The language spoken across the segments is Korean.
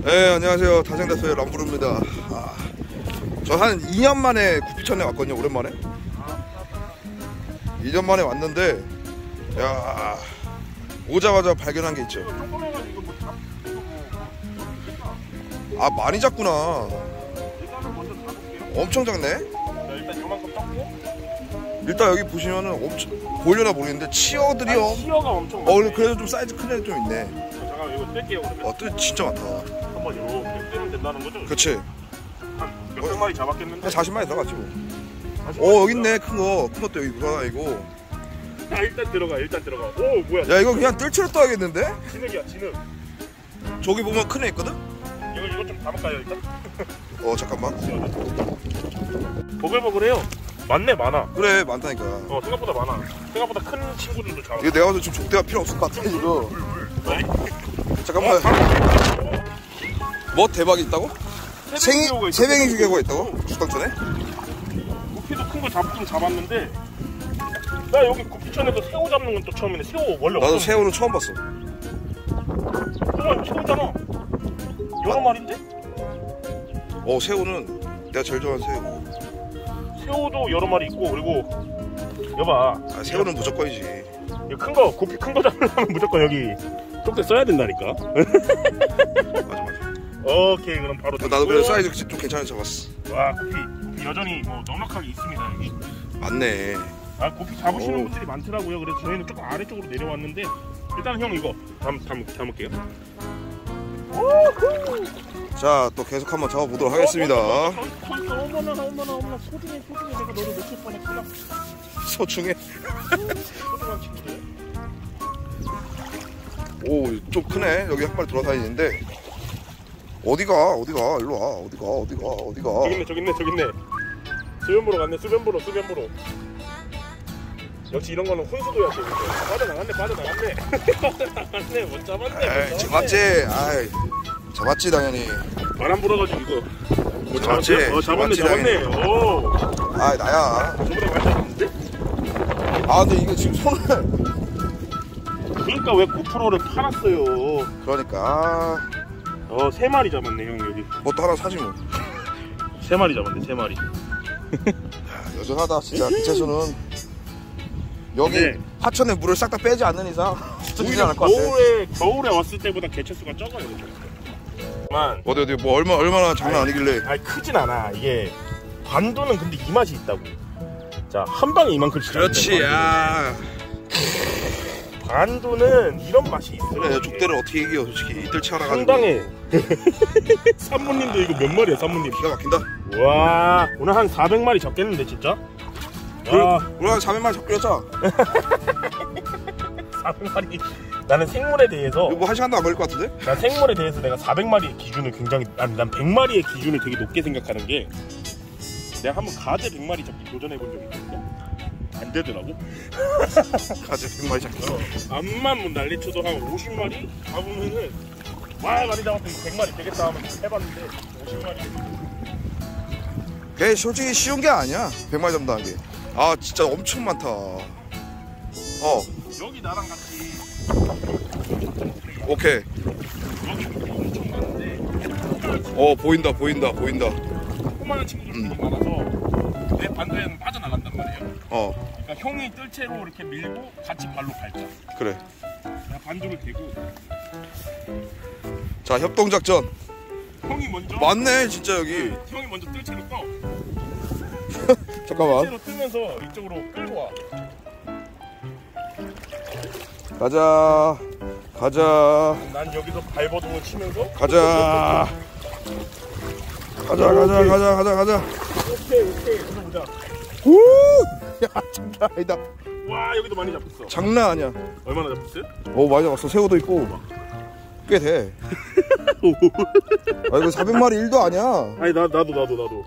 네, 안녕하세요. 다생다소의 람부르입니다. 저 한 2년 만에 구피천에 왔거든요. 오랜만에 2년 만에 왔는데, 야, 오자마자 발견한 게 있죠. 아, 많이 작구나. 엄청 작네. 일단 요만큼 떴고, 일단 여기 보시면은 엄청 보이려나 모르겠는데 치어들이 치어가 엄청 많네. 그래도 좀 사이즈 큰 애들 좀 있네. 잠깐만 이거 뺄게요. 그러면 뜰 진짜 많다. 한번 이렇게 빼면 된다는 거죠? 그치. 한 몇백 마리 잡았겠는데? 한 40마리 들어갔지 뭐. 여기 있네. 큰 것도 여기 하나이고. 일단 들어가. 오, 뭐야? 야, 이거 그냥 뜰채로 떠야겠는데? 진흙이야, 진흙. 저기 보면 큰 애 있거든? 이거 좀 담을까요, 일단? 잠깐만. 보글보글해요. 많아. 그래, 많다니까. 생각보다 많아. 생각보다 큰 친구들도 잡아. 이거 내가 봐서 지금 족대가 필요 없을 것 같아, 지금. 네? 잠깐만. 뭐 대박이 있다고? 새뱅이 휴게소가 있다고? 주당천에? 구피도 큰 거 좀 잡았는데, 나 여기 구피천에서 새우 잡는 건 또 처음이네. 새우 원래 나도 새우는 처음 봤어. 새우잖아. 여러 마리인데? 새우는 내가 제일 좋아하는 새우. 새우도 여러 마리 있고, 그리고 여봐. 새우는 무조건이지. 큰 거, 구피 큰 거 잡으려면 무조건 여기 쪽대 써야 된다니까. 맞아. 오케이, 그럼 바로. 나도 그래 사이즈 좀 괜찮은 잡았어. 와, 구피 여전히 뭐 넉넉하게 있습니다 여기. 맞네. 구피 잡으시는 분들이 많더라고요. 그래서 저희는 조금 아래쪽으로 내려왔는데, 일단 형 이거 담을게요. 자, 또 계속 한번 잡아보도록 하겠습니다. 어머나 소중해. 내가 너를 놓칠 뻔했구나. 소중해. 소중한 친구들. 좀 크네. 여기 한 마리 돌아다니는데. 어디가? 일로 와. 어디가? 저기 있네. 수변 보러 갔네. 수변 보러. 역시 이런 거는 혼수도야. 빠져나갔네. 못 잡았네. 잡았지 당연히. 바람 불어가지고 이거. 잡았지. 잡았네. 오. 나야. 저보다 많이 잡았는데? 근데 이거 지금 손을. 그러니까 왜 9%를 팔았어요. 그러니까. 3마리 잡았네 형 여기. 또 하나 사지 뭐. 3마리 잡았네 3마리. 여전하다 진짜. 기체수는 여기 하천에 물을 싹 다 빼지 않는 이상 쓰지 않을 것 같아. 겨울에 왔을 때보다 개체수가 적어요. 어디 뭐 얼마나 장난 아니길래. 크진 않아. 이게 관도는 근데 이 맛이 있다고. 자, 한 방에 이만큼씩. 그렇지. 관도는 이런 맛이 있어. 그래, 족대를 어떻게 이겨 솔직히. 이틀치 하나 가지고. 상당해. 산모님도 이거 몇 마리야 산모님? 기가 막힌다. 와, 오늘 한 400마리 잡겠는데 진짜? 오늘 한 400마리 잡기로 했잖아. 400마리. 나는 생물에 대해서 이거 뭐 한 시간도 안 걸릴 것 같은데? 난 생물에 대해서 내가 400마리의 기준을 굉장히, 난 100마리의 기준을 되게 높게 생각하는 게, 내가 한번 가재 100마리 잡기 도전해본 적이 있거든요. 안 되더라고. 가재 100마리 잡기. 암만 뭐 난리쳐도 한 50마리 잡으면은 많이 잡았더니 100마리 되겠다 하면 해봤는데 50마리. 그게 솔직히 쉬운 게 아니야. 100마리 잡는다는 게. 진짜 엄청 많다. 여기 나랑 같이. 오케이. 여기 엄청 많은데. 보인다. 조그마한 친구들이 많아서 내 반대에는 빠져나간단 말이에요. 그러니까 형이 뜰채로 이렇게 밀고 같이 발로 밟자. 그래. 내가 반죽을 대고. 자, 협동작전. 형이 먼저. 맞네 진짜 여기. 형이 먼저 뜰채로 떠. 잠깐만. 뜰채로 뜨면서 이쪽으로 끌고 와. 가자. 난 여기서 발버둥을 치면서. 가자. 오케이. 보자. 야, 장난 아니다. 와, 여기도 많이 잡혔어. 장난 아니야. 얼마나 잡혔어요? 많이 잡았어. 새우도 있고. 꽤 돼. 이거 400마리 1도 아니야. 아니, 나도.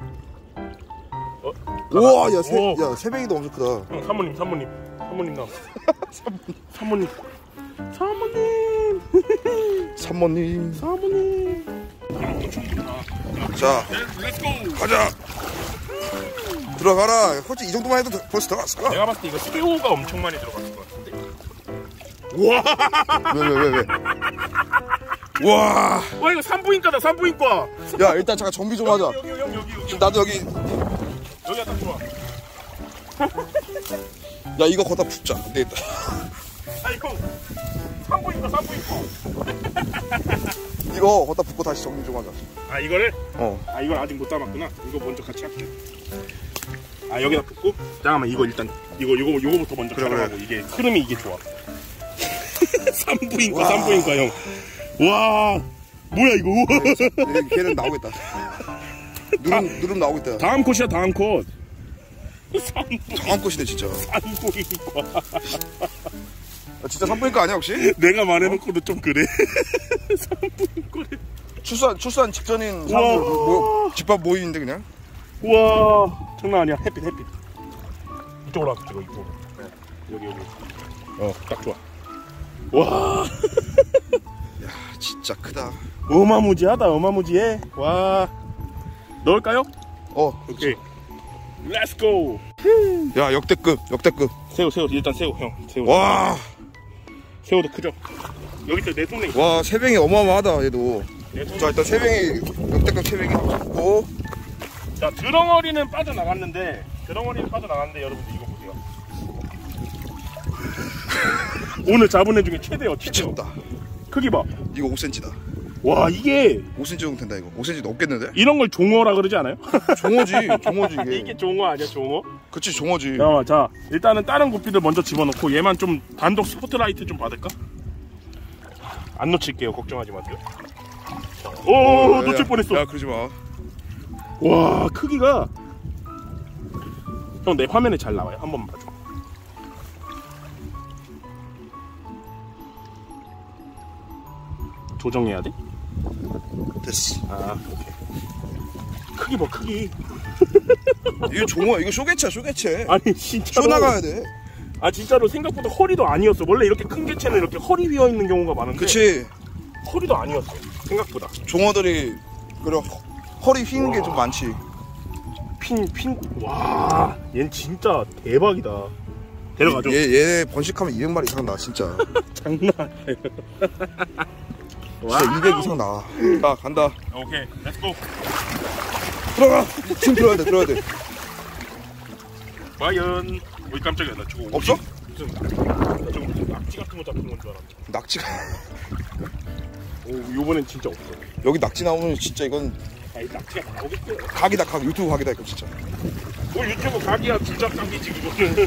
우와, 야, 새뱅이도 엄청 크다. 형, 사모님 나. 사모님. 자, 가자. 들어가라. 솔직히 이 정도만 해도 벌써 들어갔어. 내가 봤을 때 이거 새우가 엄청 많이 들어갔을 것 같은데. 왜? 와. 와 이거 산부인과다 산부인과. 야 일단 잠깐 정비 좀 하자. 여기. 나도 여기. 여기가 딱 좋아. 야 이거 거기다 붓자. 안 되겠다. 아니 형 산부인과. 이거 거기다 붓고 다시 정비 좀 하자. 아 이거를? 어. 아 이걸 아직 못 담았구나. 이거 먼저 같이 할게. 아 여기다 붓고. 잠깐만 이거 일단 이거부터 먼저 가져가고 이게 흐름이 이게 좋아. 산부인과 형. 와 뭐야 이거. 걔는 나오겠다. 누름 나오겠다. 다음 컷이야 다음 컷. 다음 컷이네 진짜. 산부인과. 진짜 산부인과 아니야 혹시? 내가 말해놓고도 좀 그래. 산부인과래. 출산 직전인 사람들 집밥 모임인데 그냥. 우와 장난 아니야. 햇빛 이쪽으로 와서 찍어 이쪽으로. 여기 딱 좋아. 와 야 진짜 크다. 어마무지해. 와 넣을까요? 오케이 렛츠고. 야 역대급. 새우 일단 새우 형 새우. 와. 새우도 크죠? 여기 또 내 손에 있어. 와 새뱅이 어마어마하다 얘도. 내 손에 자 일단 새뱅이 역대급 새뱅이 잡고. 자 드렁어리는 빠져나갔는데 여러분들 이거 보세요. 오늘 잡은 애 중에 최대요. 미쳤다. 크기 봐. 이거 5cm다. 와 이게 5cm 정도 된다 이거. 5cm 넘겠는데? 이런 걸 종어라 그러지 않아요? 종어지 이게. 이게 종어 아니야 종어? 그치 종어지. 자 일단은 다른 구피들 먼저 집어넣고 얘만 좀 단독 스포트라이트 좀 받을까? 안 놓칠게요. 걱정하지 마세요. 오 놓칠 뻔했어. 야 그러지 마. 와 크기가 형 내 화면에 잘 나와요. 한번 봐줘. 조정해야 돼? 됐어. 아 오케이. 크기 봐 크기. 이거 종어 이거 쇼개체. 아니 진짜로 쇼 나가야 돼. 아 진짜로 생각보다 허리도 아니었어. 원래 이렇게 큰 개체는 이렇게 허리 휘어 있는 경우가 많은데. 그치. 허리도 아니었어. 생각보다. 종어들이 그래 허리 휘는 게 좀 많지. 와, 얘는 진짜 대박이다. 데려가죠. 얘 번식하면 200마리 이상 나 진짜. 장난 아니에요. 진짜 200 이상 나. 자 간다. 오케이, 렛츠고. 들어가. 지금 들어야 돼. 과연. 어이 깜짝이야. 나 저거 없어? 무슨 낙지 같은 거 잡힌 건 줄 알았지. 낙지가. 오, 요번엔 진짜 없어. 여기 낙지 나오면 진짜 이건 아니 낙지가 나오겠어요. 각이다 각. 유튜브 각이다 이거 진짜. 뭐 유튜브 각이야. 줄작 각이지 그거는.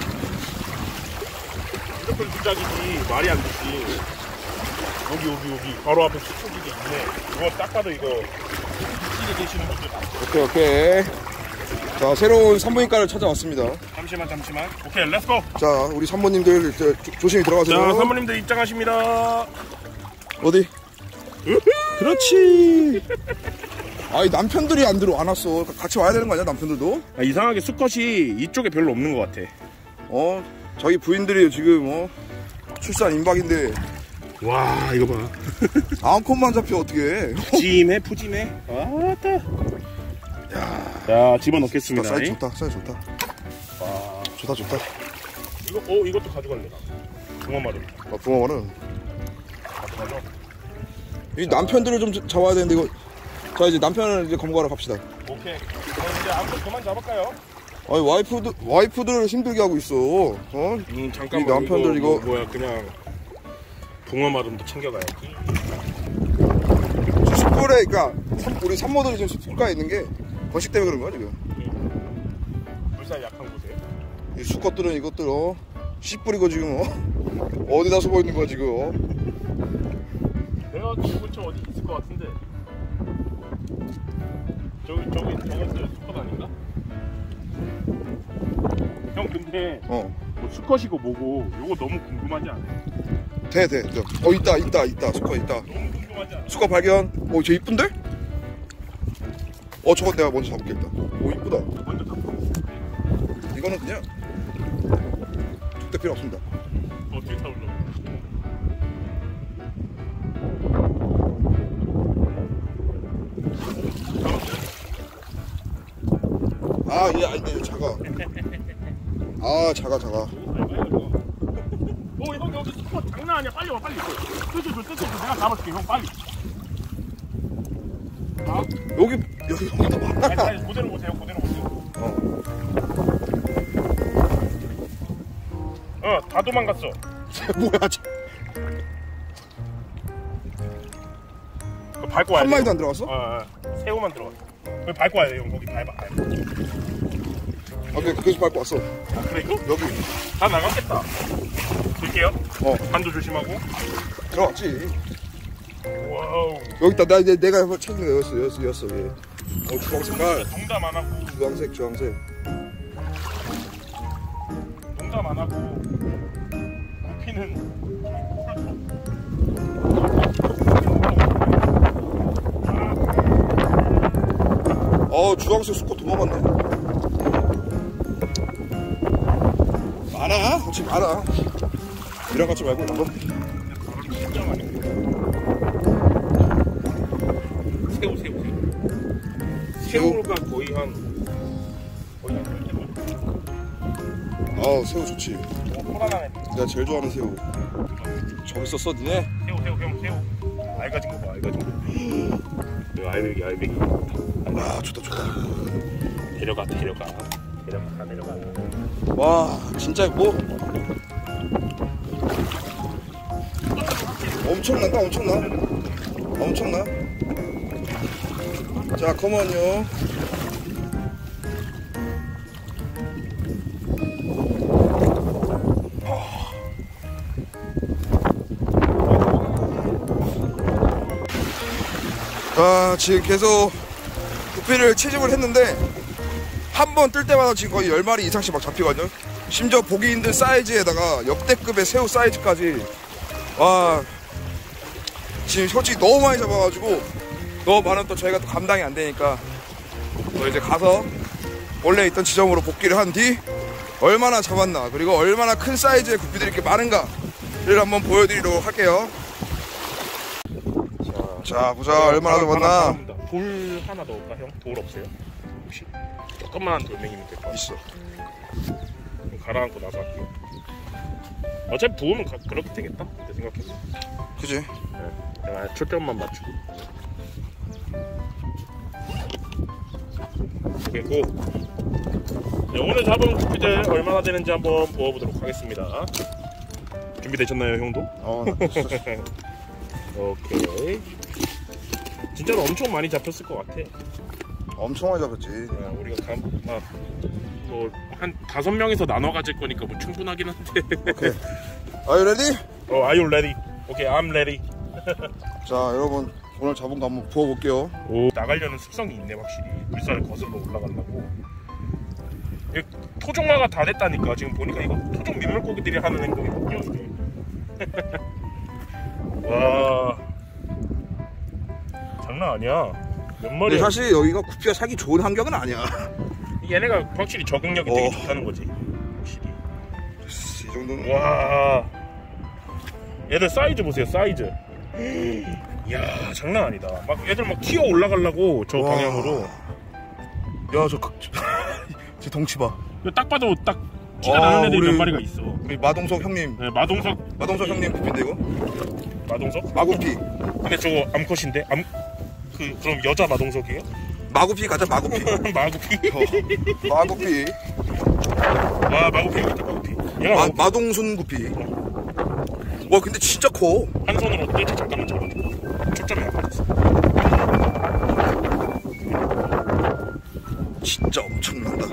무조건 줄작이지. 말이 안 되지. 여기 바로 앞에 수초기가 있네. 이거 딱 봐도 이거 시계 계시는 분들 많죠. 오케이. 자 새로운 산부인과를 찾아왔습니다. 잠시만. 오케이, 렛츠고. 자 우리 산모님들 조심히 들어가세요. 자, 산모님들 입장하십니다. 어디? 그렇지. 아이 남편들이 안 왔어. 같이 와야 되는 거 아니야 남편들도? 아, 이상하게 수컷이 이쪽에 별로 없는 것 같아. 자기 부인들이 지금 출산 임박인데 와 이거 봐. 암컷만 잡혀 어떻게? 푸짐해. 아따. 자 집어넣겠습니다. 사이즈 좋다. 와 좋다. 이것도 가져갈래. 붕어마름. 붕어마름. 가져가죠. 이 남편들을 좀 잡아야 되는데 이거. 자 이제 남편을 이제 검거하러 갑시다. 오케이. 이제 아무튼 그만 잡을까요? 아니 와이프들 힘들게 하고 있어. 잠깐만. 이 남편들 이거 뭐야 그냥 붕어마름도 챙겨가야지. 숯불에 그러니까 우리 산모들이 지금 숯불가에 있는 게 번식 때문에 그런 거야 지금. 물살 약한 곳에. 이 수컷들은 이것들 씨 뿌리고 지금 어디다 숨어 있는 거야 지금. 내가 이 근처 어디 있을 것 같은데. 저것들 수컷 아닌가? 형 근데 뭐 수컷이고 뭐고 요거 너무 궁금하지 않아요? 돼. 있다. 수컷 있다. 너무 궁금하지 않아? 수컷 발견. 쟤 이쁜데? 저거 내가 먼저 잡을게 일단. 이쁘다. 먼저 잡고. 이거는 그냥 툭대 필요 없습니다. 어떻게 타올려? 얘 아닌데 작아. 작아. 형 여기 스포 장난 아니야. 빨리 와 빨리. 뜯어줘. 내가 잡아줄게 형 빨리. 아? 여기도 많아. 아니 그대로 보세요. 다 도망갔어. 뭐야? 밟고 와야 돼. 한 마리도 안 들어갔어? 새우만 들어갔어. 거기 밟고 와야 돼 형. 거기 밟아. 계속 밟고 왔어. 그래 이거? 여기. 다 나갔겠다. 들게요. 반도 조심하고. 들어갔지. 와우. 여기 있다. 내가 한번 찾은 거 여였어 얘. 주황 색깔. 농담 안 하고. 주황색. 농담 안 하고. 구피는 주황색 수컷 도망갔네. 많아. 그렇지 많아. 이랑 같이 말고 이런 거. 진짜 많이. 새우가 거의 한 10개. 새우 좋지. 호란하네. 내가 제일 좋아하는 새우. 저기 있었어 니네? 새우. 알가진 거 봐. 알배기. 좋다. 데려가. 와 진짜 뭐 엄청나. 자 컴온요. 지금 계속 구피를 채집을 했는데 한 번 뜰 때마다 지금 거의 10마리 이상씩 막 잡히거든요. 심지어 보기 힘든 사이즈에다가 역대급의 새우 사이즈까지. 와 지금 솔직히 너무 많이 잡아가지고 너무 많으면 또 저희가 또 감당이 안 되니까 이제 가서 원래 있던 지점으로 복귀를 한 뒤 얼마나 잡았나 그리고 얼마나 큰 사이즈의 구피들이 이렇게 많은가를 한번 보여드리도록 할게요. 자 보자 얼마나 잡았나. 돌 하나 넣을까 형? 돌 없어요? 혹시? 조그만한 돌멩이면 될 것 같아. 있어. 가라앉고 나서 할게요. 어차피 부으면 그렇게 되겠다 그때 생각해서. 그지? 네. 내가 초점만 맞추고. 됐고. 네, 오늘 잡은 구피들 얼마나 되는지 한번 부어보도록 하겠습니다. 준비되셨나요 형도? 오케이. 진짜로 엄청 많이 잡혔을 것 같아. 엄청 많이 잡았지. 우리가 한 5명이서 나눠 가질 거니까 뭐 충분하긴 한데. 오케이. Are you ready? Are you ready? 오케이, I'm ready. 자, 여러분 오늘 잡은 거 한번 부어볼게요. 나가려는 습성이 있네 확실히. 물살을 거슬러 올라가려고. 토종화가 다 됐다니까. 지금 보니까 이거 토종 민물고기들이 하는 행동이거든요. 와, 장난 아니야. 몇 마리? 사실 여기가 구피가 살기 좋은 환경은 아니야. 얘네가 확실히 적응력이 되게 좋다는 거지. 확실히. 이 정도는. 와, 얘들 사이즈 보세요. 사이즈. 이야, 장난 아니다. 막 애들 막 튀어 올라가려고 저 방향으로. 야, 제 덩치 봐. 딱 봐도 딱 티가 나는 애들이 몇 마리가 있어. 우리 마동석 형님. 네, 마동석 형님 구피인데 이거? 마동석? 마구피. 근데 저거 암컷인데? 그럼 여자 마동석이에요? 마구피 가자, 마구피. 마구피? 마구피. 와, 마구피 여기 있다, 마구피. 얘가 마동순 구피. 와, 근데 진짜 커. 한 손으로 떼지 잠깐만 잡아줘. 초점이 안 맞았어. 진짜 엄청난다.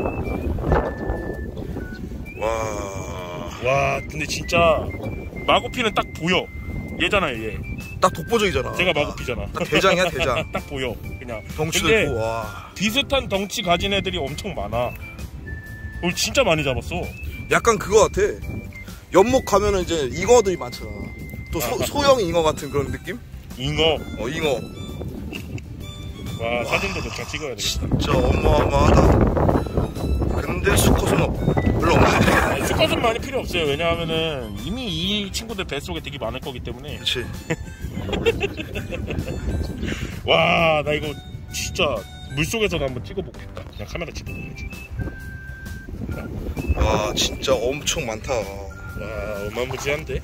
와, 근데 진짜 마구피는 딱 보여. 얘잖아요, 얘. 딱 독보적이잖아. 제가 마구피잖아. 딱 대장이야, 대장. 딱 보여, 그냥. 덩치도 근데 있고, 와. 비슷한 덩치 가진 애들이 엄청 많아. 오늘 진짜 많이 잡았어. 약간 그거 같아. 연못 가면은 이제 잉어들이 많잖아. 또 소형 잉어 같은 그런 느낌? 잉어. 잉어. 와, 사진도 몇 장 찍어야 되겠다. 진짜 어마어마하다. 근데 수컷은 별로 없네. 수컷은 많이 필요 없어요. 왜냐하면은 이미 이 친구들 뱃속에 되게 많을 거기 때문에. 그렇지. 와, 나 이거 진짜 물속에서도 한번 찍어보고 싶다. 그냥 카메라 집어넣어야지. 와, 진짜 엄청 많다. 와, 어마무지한데?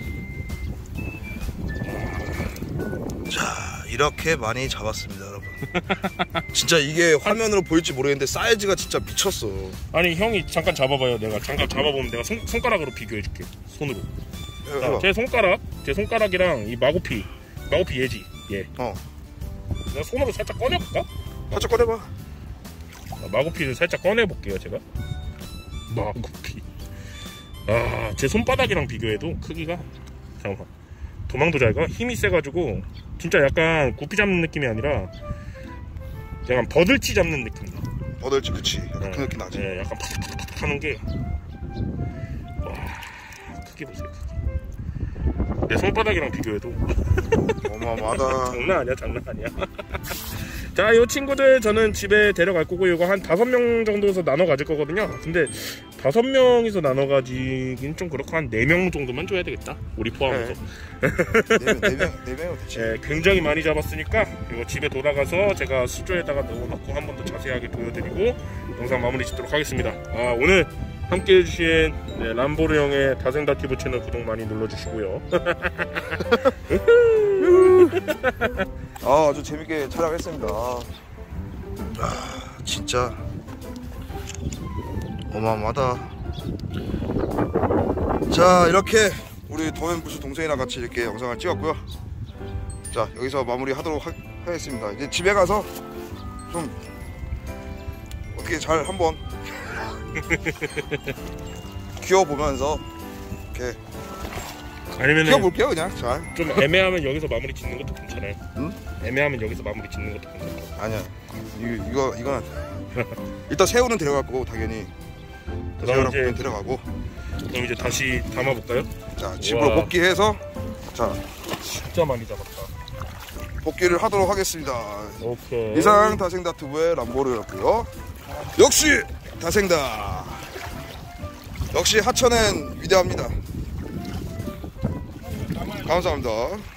자, 이렇게 많이 잡았습니다, 여러분. 진짜 이게 화면으로 보일지 모르겠는데 사이즈가 진짜 미쳤어. 아니, 형이 잠깐 잡아봐요. 내가 잠깐 잡아보면 내가 손가락으로 비교해줄게. 손으로. 자, 제 손가락이랑 이 마고피 얘지. 얘. 내가 손으로 살짝 꺼내볼까? 살짝 꺼내봐. 마고피를 살짝 꺼내볼게요, 제가. 마고피. 아, 제 손바닥이랑 비교해도 크기가, 잠깐만, 도망도잘가? 힘이 세가지고 진짜 약간 구피 잡는 느낌이 아니라 약간 버들치 잡는 느낌이다. 버들치, 그치. 약간 그 느낌 나지. 네, 약간 팍팍팍 하는 게, 와, 크게 보세요. 내 손바닥이랑 비교해도 어마어마하다. 장난 아니야. 자, 이 친구들 저는 집에 데려갈 거고, 이거 한 5명 정도에서 나눠 가질 거거든요. 근데 5명이서 나눠 가지긴 좀 그렇고, 한 4명 정도만 줘야 되겠다, 우리 포함해서. 네 명은 대체. 네, 굉장히 많이 잡았으니까 이거 집에 돌아가서 제가 수조에다가 넣어놓고 한 번 더 자세하게 보여드리고 영상 마무리 짓도록 하겠습니다. 오늘 함께 해주신 람보르 형의 다생다티브 채널 구독 많이 눌러주시고요. 아주 재밌게 촬영했습니다. 진짜 어마어마하다. 자, 이렇게 우리 더맨부스 동생이랑 같이 이렇게 영상을 찍었고요. 자, 여기서 마무리 하도록 하겠습니다. 이제 집에 가서 좀 어떻게 잘 한번 키워보면서 이렇게 아니면은 키워볼게요. 그냥 잘. 좀 애매하면 여기서 마무리 짓는 것도 괜찮아요. 응? 애매하면 여기서 마무리 짓는 것도 괜찮아요. 아니야, 이건 일단 새우는 데려갈 거고, 당연히 새우랑 고기는 데려가고. 그럼 이제 다시 담아볼까요? 자, 집으로 복귀해서, 자, 진짜 많이 잡았다. 복귀를 하도록 하겠습니다. 오케이. 이상 다생다튜브의 람보르였고요. 역시 다생다. 역시 하천은 위대합니다. 감사합니다.